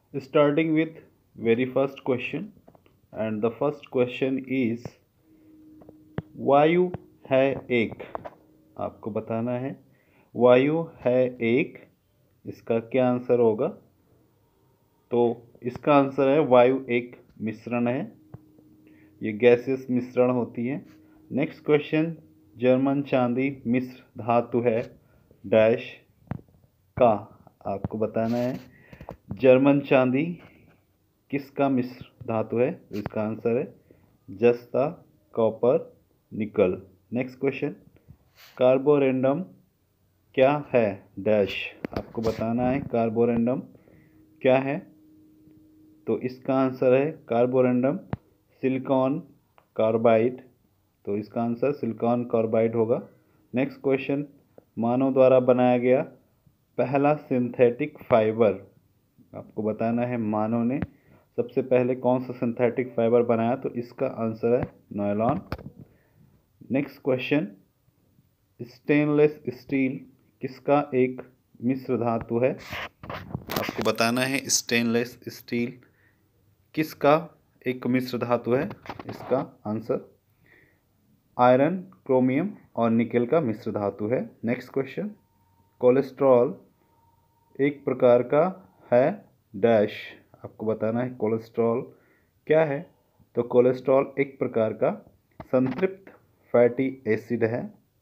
Starting with very first question, and the first question is वायु है एक। आपको बताना है वायु है एक, इसका क्या आंसर होगा? तो इसका आंसर है वायु एक मिश्रण है, ये गैसियस मिश्रण होती है। नेक्स्ट क्वेश्चन, जर्मन चांदी मिश्र धातु है डैश का। आपको बताना है जर्मन चांदी किसका मिश्र धातु है? इसका आंसर है जस्ता, कॉपर, निकल। नेक्स्ट क्वेश्चन, कार्बोरेंडम क्या है डैश। आपको बताना है कार्बोरेंडम क्या है, तो इसका आंसर है कार्बोरेंडम सिलिकॉन कार्बाइड, तो इसका आंसर सिलिकॉन कार्बाइड होगा। नेक्स्ट क्वेश्चन, मानव द्वारा बनाया गया पहला सिंथेटिक फाइबर। आपको बताना है मानव ने सबसे पहले कौन सा सिंथेटिक फाइबर बनाया, तो इसका आंसर है nylon. Next question, stainless steel किसका एक मिश्र धातु है? आपको बताना है स्टेनलेस स्टील किसका एक मिश्र धातु है? इसका आंसर आयरन, क्रोमियम और निकेल का मिश्र धातु है। नेक्स्ट क्वेश्चन, कोलेस्ट्रॉल एक प्रकार का है डैश। आपको बताना है कोलेस्ट्रॉल क्या है, तो कोलेस्ट्रॉल एक प्रकार का संतृप्त फैटी एसिड है।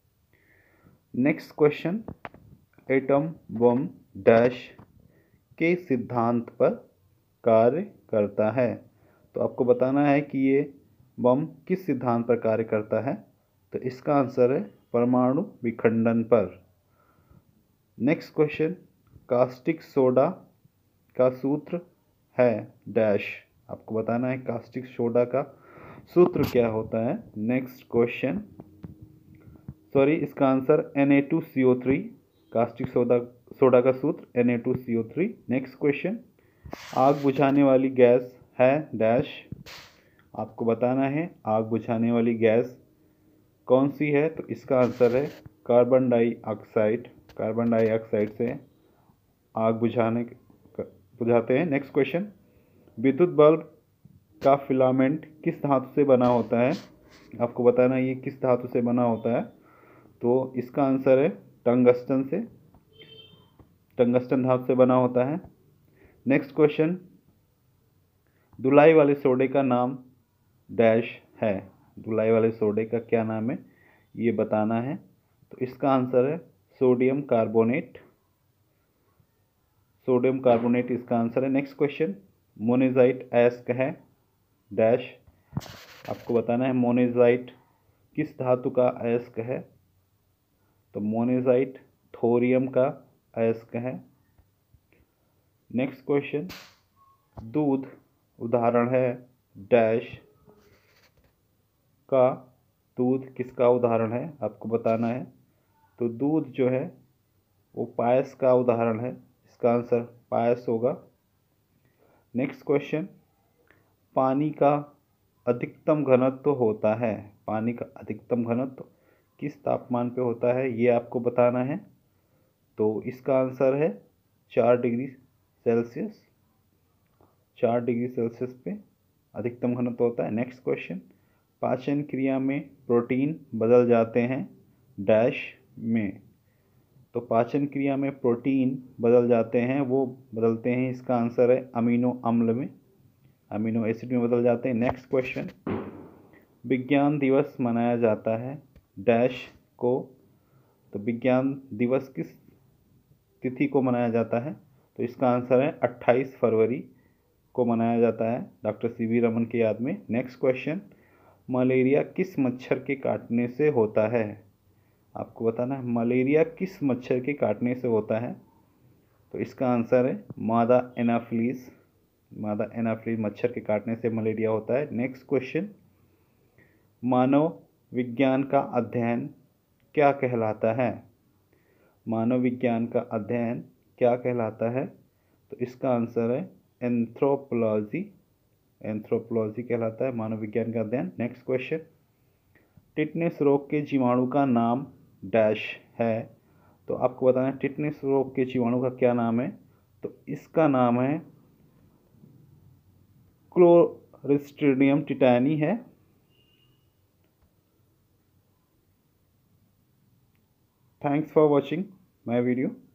Next question, atom bomb dash के सिद्धांत पर कार्य करता है, तो आपको बताना है कि ये बम किस सिद्धांत पर कार्य करता है, तो इसका आंसर है परमाणु विखंडन पर। नेक्स्ट क्वेश्चन, कास्टिक सोडा का सूत्र है डैश। आपको बताना है कास्टिक सोडा का सूत्र क्या होता है। नेक्स्ट क्वेश्चन, इसका आंसर Na2CO3, कास्टिक सोडा का सूत्र Na2CO3। नेक्स्ट क्वेश्चन, आग बुझाने वाली गैस है डैश। आपको बताना है आग बुझाने वाली गैस कौन सी है, तो इसका आंसर है कार्बन डाइऑक्साइड। कार्बन डाइऑक्साइड से आग बुझाते हैं। नेक्स्ट क्वेश्चन, विद्युत बल्ब का फिलामेंट किस धातु से बना होता है? आपको बताना है ये किस धातु से बना होता है, तो इसका आंसर है टंगस्टन से, टंगस्टन धातु से बना होता है। नेक्स्ट क्वेश्चन, धुलाई वाले सोडे का नाम डैश है। धुलाई वाले सोडे का क्या नाम है ये बताना है, तो इसका आंसर है सोडियम कार्बोनेट। सोडियम कार्बोनेट इसका आंसर है। नेक्स्ट क्वेश्चन, मोनेजाइट अयस्क है डैश। आपको बताना है मोनेजाइट किस धातु का अयस्क है, तो मोनेजाइट थोरियम का अयस्क है। नेक्स्ट क्वेश्चन, दूध उदाहरण है डैश का। दूध किसका उदाहरण है आपको बताना है, तो दूध जो है वो पायस का उदाहरण है, इसका आंसर पायस होगा। नेक्स्ट क्वेश्चन, पानी का अधिकतम घनत्व होता है, पानी का अधिकतम घनत्व किस तापमान पे होता है ये आपको बताना है, तो इसका आंसर है 4 डिग्री सेल्सियस। 4 डिग्री सेल्सियस पे अधिकतम घनत्व होता है। नेक्स्ट क्वेश्चन, पाचन क्रिया में प्रोटीन बदल जाते हैं डैश में, तो पाचन क्रिया में प्रोटीन बदल जाते हैं, वो बदलते हैं, इसका आंसर है अमीनो अम्ल में, अमीनो एसिड में बदल जाते हैं। नेक्स्ट क्वेश्चन, विज्ञान दिवस मनाया जाता है डैश को, तो विज्ञान दिवस किस तिथि को मनाया जाता है, तो इसका आंसर है 28 फरवरी को मनाया जाता है डॉक्टर CV रमन की याद में। नेक्स्ट क्वेश्चन, मलेरिया किस मच्छर के काटने से होता है? आपको बताना है मलेरिया किस मच्छर के काटने से होता है, तो इसका आंसर है मादा एनाफिलीज। मादा एनाफिलीज मच्छर के काटने से मलेरिया होता है। नेक्स्ट क्वेश्चन, मानव विज्ञान का अध्ययन क्या कहलाता है? मानव विज्ञान का अध्ययन क्या कहलाता है, तो इसका आंसर है एंथ्रोपोलॉजी। एंथ्रोपोलॉजी कहलाता है मानव विज्ञान का अध्ययन। नेक्स्ट क्वेश्चन, टिटनेस रोग के जीवाणु का नाम डैश है, तो आपको बताना है टिटनेस रोग के जीवाणु का क्या नाम है, तो इसका नाम है क्लोस्ट्रीडियम टिटानी है। Thanks for watching my video.